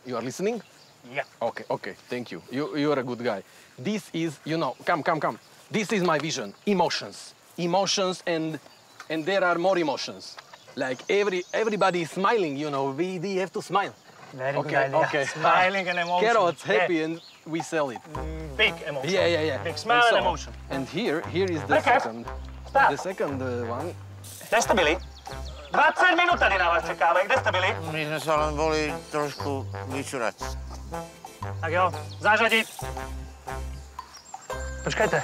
You are listening? Yeah. Okay, thank you. You are a good guy. This is, come. This is my vision. Emotions, and there are more emotions. Like everybody is smiling, we have to smile. Very good idea. Okay. Smiling and emotion. Carrots, happy, and we sell it. Big emotion. Yeah. Big smile and emotion. And here is the Okay. second. Stop. The second one. Kde ste byli? 20 minút tady na vás čekáme. Kde ste byli? My sme sa len boli trošku vyčurať. Tak jo, zařadiť. Počkajte.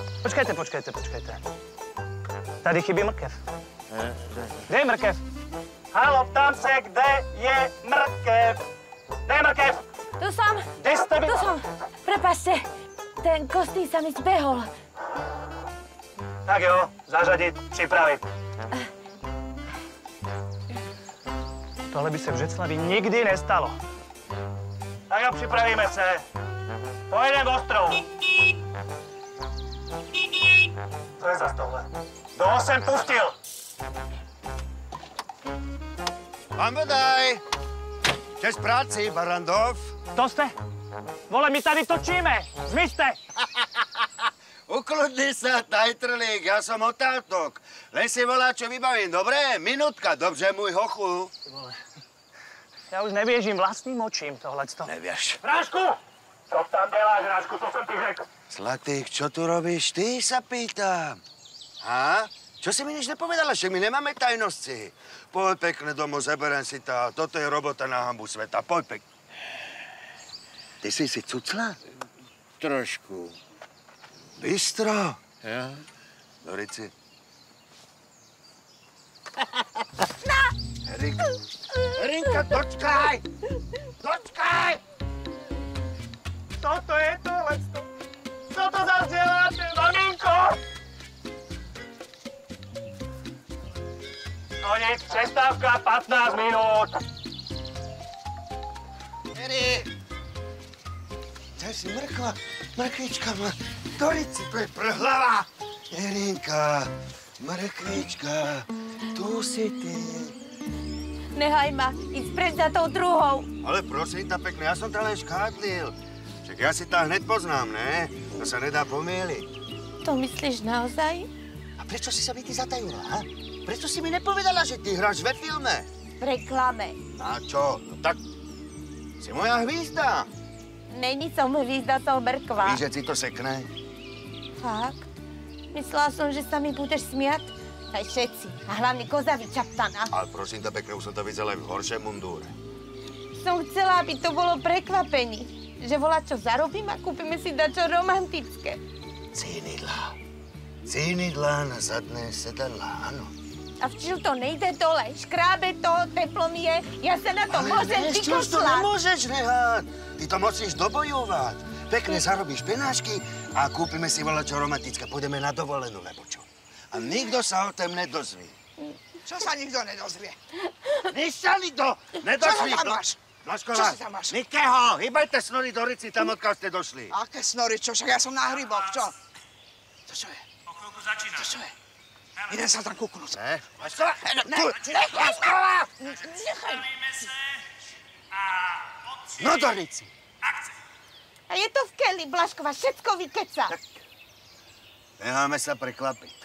Tady chybí mrkev. Kde je mrkev? Halo, ptám se, kde je mrkev? Kde je mrkev? Tu som. Kde ste byli? Tu som. Prepáčte, ten kostým sa mi zbehol. Tak jo, zařadiť, připravit. Tohle by se v Břeclavi nikdy nestalo. Tak jo, připravíme se. Pojedeme ostrou. Co je za tohle? Kdo jsem pustil? Pán Bodaj! Čas práci, Barandov. To jste? Vole, my tady točíme. Zmizte. Ukludni sa, tajtrlík, ja som otátok. Len si volá, čo vybavím, dobre? Minútka, dobře, môj hochu. Já už nevěřím vlastním očím tohleto. Nevieš. Rášku! Co tam děláš, Rášku, co jsem ti řekl? Zlatýk, čo tu robíš ty, sa pýtam. Ha? Čo si mi nič nepovedala, však my nemáme tajnosti. Poď pekne domov, zeberem si to. Toto je robota na hanbu sveta. Poď pekne. Ty si cucla? Trošku. Bystro. Ja? Dorici. Erinka, dočkaj! Dočkaj! Toto je tohleto. Co to zas děláte, maminko? No nic, přestávka 15 minut. Eri! To si mrkvička má. Dorici, to je prhlava. Erinka, mrkvička, tu si ty. Nehaj ma, ísť preč za tou druhou. Ale prosím ťa pekne, ja som ťa len škádlil. Však ja si tá hneď poznám, ne? To sa nedá pomieliť. To myslíš naozaj? A prečo si sa mi ty zatajila, ha? Prečo si mi nepovedala, že ty hráš ve filme? V reklame. A čo? No tak si moja hvízda. Není som hvízda, som mrkva. Víš, že si to sekne? Fakt? Myslela som, že sa mi budeš smiať. Aj všetci. A hlavne kozavy čaptana. Ale prosím ťa pekne, už som to videl aj v horšej mundúre. Som chcela, aby to bolo prekvapení. Že voľačo zarobím a kúpime si dačo romantické. Cínidlá na zadné sedadlá, áno. A včižu to nejde dole, škrábe to, teplo mi je, ja sa na to môžem vieš, čo, to vykašľať. nemôžeš nehať. Ty to musíš dobojovať. Pekne zarobíš penášky a kúpime si voľačo romantické. Pôjdeme na dovolenú, lebo čo? A nikto sa o tom nedozví. Čo sa nikto nedozvie? Nič sa nikto nedozví. Čo sa tam máš? Blažková, Čo sa tam máš? Nikeho, hýbajte snory Dorici tam, odkiaľ ste došli. Aké snory, čo? Však ja som na hryboch, čo? To čo je? O chvíľku začína. To čo je? Idem sa tam kúknúť. Ne? Blažková, Nechaj! Blažková! Zastavíme se a od No Dorici. akce. A je to v keli, Blažková, všetko vykeca. Necháme sa prekvapiť.